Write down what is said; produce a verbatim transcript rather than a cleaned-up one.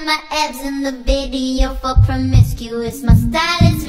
my abs in the video for promiscuous. My style is